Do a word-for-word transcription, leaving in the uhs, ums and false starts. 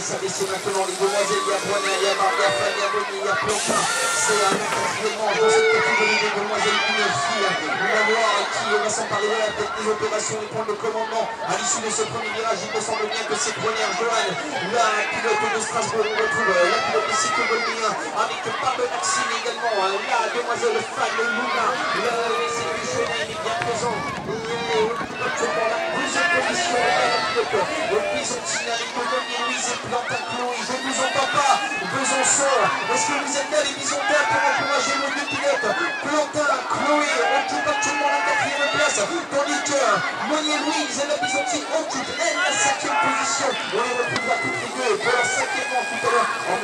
ça baisse maintenant les demoiselles, il y a Boigna, il y a Marc, il y a Fanny, il y a Bonnie, il y a Plantin. C'est un quatrième manche dans cette catégorie des demoiselles, une fille, la noire qui va s'emparer de la tête des opérations et prendre le commandement à l'issue de ce premier virage. Il me semble bien que c'est Boigna, Johan, la pilote de Strasbourg. On retrouve la pilote de cycle Bolmien avec Pablo Maxime également, la demoiselle Fanny Luna, l'essai du chemin est bien présent. Et actuellement la deuxième position de la pilote, le Bisontine avec Bonnie, Louise et Plantin Chloé. Je ne vous entends pas, Besançon. Est-ce que vous êtes là les Bisontins pour encourager nos deux pilotes? Plantin, Chloé occupe actuellement la quatrième place, tandis que Monier Louise et la Bisontine occupent elle la cinquième position. On les retrouvera toutes les deux pour leur cinquième manche tout à l'heure en